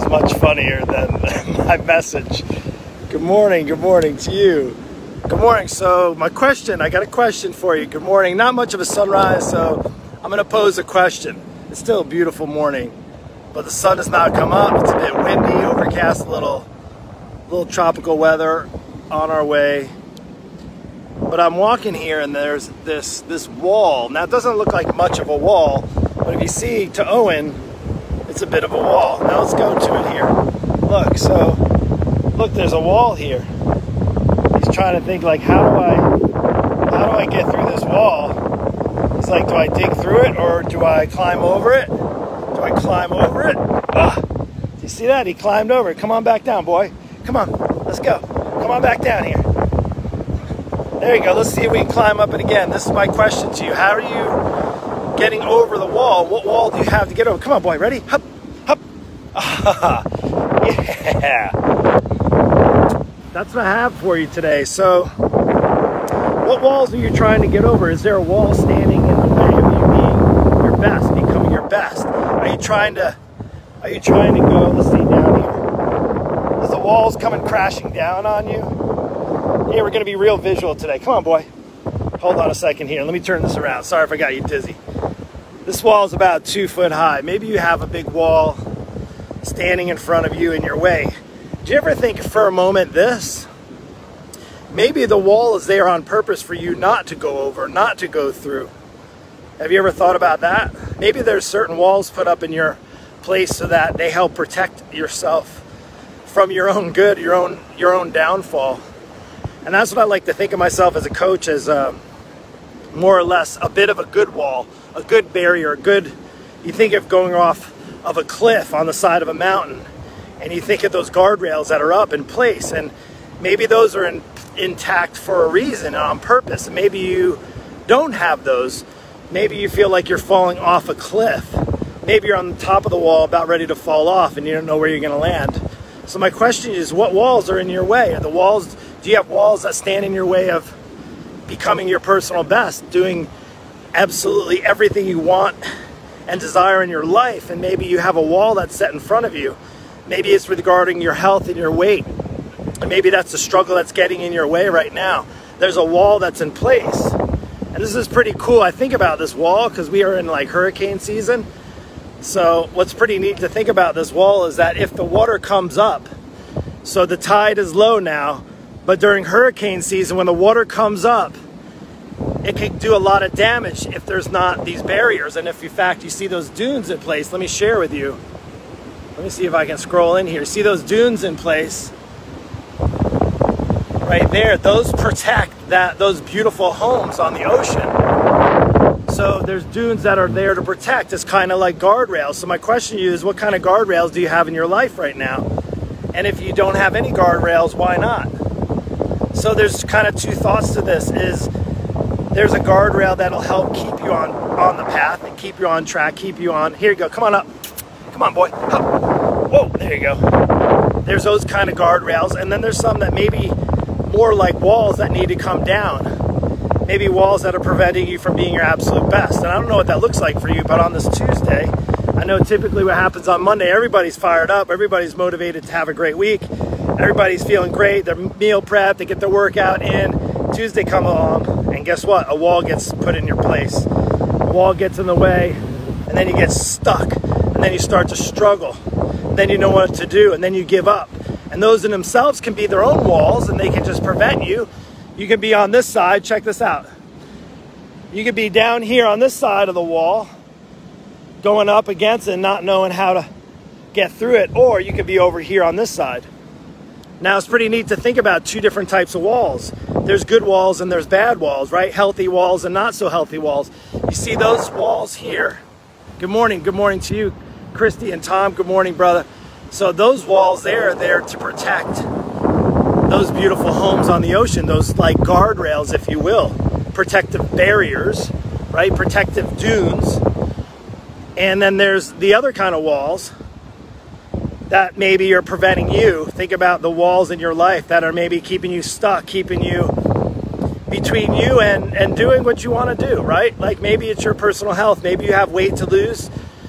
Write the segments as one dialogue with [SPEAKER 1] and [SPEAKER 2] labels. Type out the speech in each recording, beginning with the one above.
[SPEAKER 1] much funnier than my message. Good morning to you. Good morning. So I got a question for you. Good morning. Not much of a sunrise, so I'm going to pose a question. It's still a beautiful morning, but the sun has not come up. It's a bit windy, overcast, a little tropical weather on our way. But I'm walking here and there's this wall. Now it doesn't look like much of a wall, but if you see to Owen, it's a bit of a wall. Now let's go to it here. Look, there's a wall here. He's trying to think like, how do I get through this wall? He's like, do I dig through it or do I climb over it? Do I climb over it? Do you see that? He climbed over it. Come on back down, boy. Come on, let's go. Come on back down here. There you go. Let's see if we can climb up it again. This is my question to you. How are you getting over the wall? What wall do you have to get over? Come on, boy. Ready? Hup, hup. Yeah. That's what I have for you today. So, what walls are you trying to get over? Is there a wall standing in the way of you being your best, becoming your best? Are you trying to go, let's see, down here. Is the walls coming crashing down on you? Yeah, we're going to be real visual today. Come on, boy. Hold on a second here. Let me turn this around. Sorry if I got you dizzy. This wall is about 2 foot high. Maybe you have a big wall standing in front of you in your way. Do you ever think for a moment this? Maybe the wall is there on purpose for you not to go over, not to go through. Have you ever thought about that? Maybe there's certain walls put up in your place so that they help protect yourself from your own good, your own downfall. And that's what I like to think of myself as a coach, as more or less a bit of a good wall, a good barrier, you think of going off of a cliff on the side of a mountain, and you think of those guardrails that are up in place, and maybe those are intact for a reason and on purpose, and maybe you don't have those. Maybe you feel like you're falling off a cliff. Maybe you're on the top of the wall about ready to fall off and you don't know where you're going to land. So my question is, what walls are in your way? Do you have walls that stand in your way of becoming your personal best, doing absolutely everything you want and desire in your life? And maybe you have a wall that's set in front of you. Maybe it's regarding your health and your weight. And maybe that's the struggle that's getting in your way right now. There's a wall that's in place. And this is pretty cool. I think about this wall because we are in like hurricane season. So what's pretty neat to think about this wall is that if the water comes up, so the tide is low now, but during hurricane season, when the water comes up, it can do a lot of damage if there's not these barriers. And if in fact you see those dunes in place, let me share with you. Let me see if I can scroll in here. See those dunes in place? Right there, those protect those beautiful homes on the ocean. So there's dunes that are there to protect. It's kind of like guardrails. So my question to you is, what kind of guardrails do you have in your life right now? And if you don't have any guardrails, why not? So there's kind of two thoughts to this. There's a guardrail that'll help keep you on the path and keep you on track, keep you on. Here you go, come on up. Come on, boy. Up. Whoa, there you go. There's those kind of guardrails. And then there's some that maybe more like walls that need to come down. Maybe walls that are preventing you from being your absolute best. And I don't know what that looks like for you, but on this Tuesday, I know typically what happens on Monday, everybody's fired up, everybody's motivated to have a great week, everybody's feeling great, they're meal prepped, they get their workout in. Tuesday come along, and guess what? A wall gets put in your place. A wall gets in the way, and then you get stuck, and then you start to struggle. And then you know what to do, and then you give up. And those in themselves can be their own walls, and they can just prevent you. You can be on this side, check this out. You could be down here on this side of the wall, going up against it and not knowing how to get through it, or you could be over here on this side. Now it's pretty neat to think about two different types of walls. There's good walls and there's bad walls, right? Healthy walls and not so healthy walls. You see those walls here. Good morning to you, Christy and Tom. Good morning, brother. So those walls there are there to protect those beautiful homes on the ocean, those like guardrails, if you will, protective barriers, right? Protective dunes. And then there's the other kind of walls that maybe are preventing you. Think about the walls in your life that are maybe keeping you stuck, keeping you between you and doing what you want to do, right? Like maybe it's your personal health. Maybe you have weight to lose.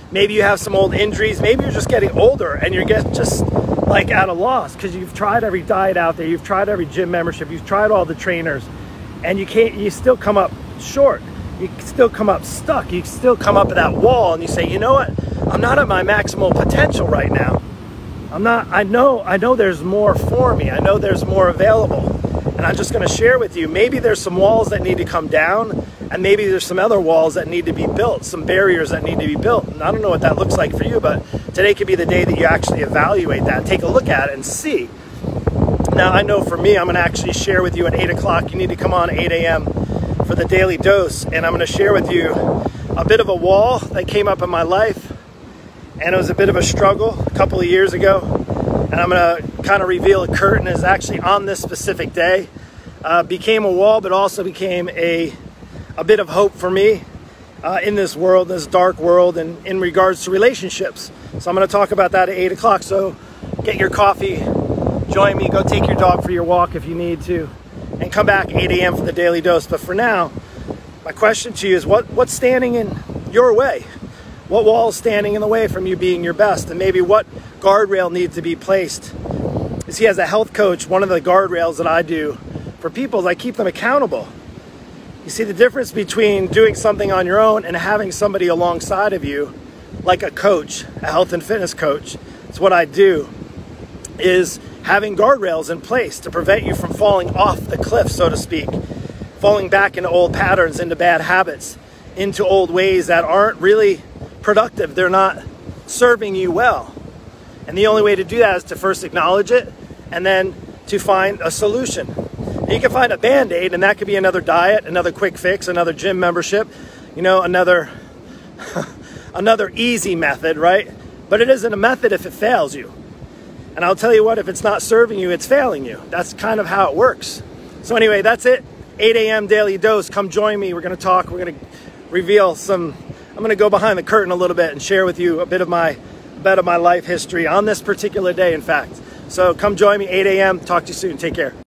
[SPEAKER 1] Maybe you have some old injuries. Maybe you're just getting older and you're just like at a loss because you've tried every diet out there. You've tried every gym membership. You've tried all the trainers and you still come up short. You still come up stuck. You still come up at that wall and you say, you know what? I'm not at my maximal potential right now. I know there's more for me. I know there's more available. And I'm just going to share with you, maybe there's some walls that need to come down, and maybe there's some other walls that need to be built, some barriers that need to be built. And I don't know what that looks like for you, but today could be the day that you actually evaluate that, take a look at it and see. Now, I know for me, I'm going to actually share with you at 8 o'clock. You need to come on 8 a.m. for the daily dose, and I'm going to share with you a bit of a wall that came up in my life, and it was a bit of a struggle a couple of years ago. And I'm going to kind of reveal a curtain is actually on this specific day. Became a wall, but also became a bit of hope for me in this world, this dark world, and in regards to relationships. So I'm going to talk about that at 8 o'clock. So get your coffee, join me, go take your dog for your walk if you need to, and come back 8 a.m. for the daily dose. But for now, my question to you is what's standing in your way? What wall is standing in the way from you being your best? And maybe what guardrail needs to be placed? You see, as a health coach, one of the guardrails that I do for people is I keep them accountable. You see, the difference between doing something on your own and having somebody alongside of you, like a coach, a health and fitness coach, it's what I do, is having guardrails in place to prevent you from falling off the cliff, so to speak, falling back into old patterns, into bad habits, into old ways that aren't really productive. They're not serving you well. And the only way to do that is to first acknowledge it and then to find a solution. You can find a band-aid, and that could be another diet, another quick fix, another gym membership, you know, another easy method, right? But it isn't a method if it fails you. And I'll tell you what, if it's not serving you, it's failing you. That's kind of how it works. So anyway, that's it. 8 a.m. daily dose. Come join me. We're going to talk. We're going to reveal some. I'm going to go behind the curtain a little bit and share with you a bit of my life history on this particular day, in fact. So come join me 8 a.m. Talk to you soon. Take care.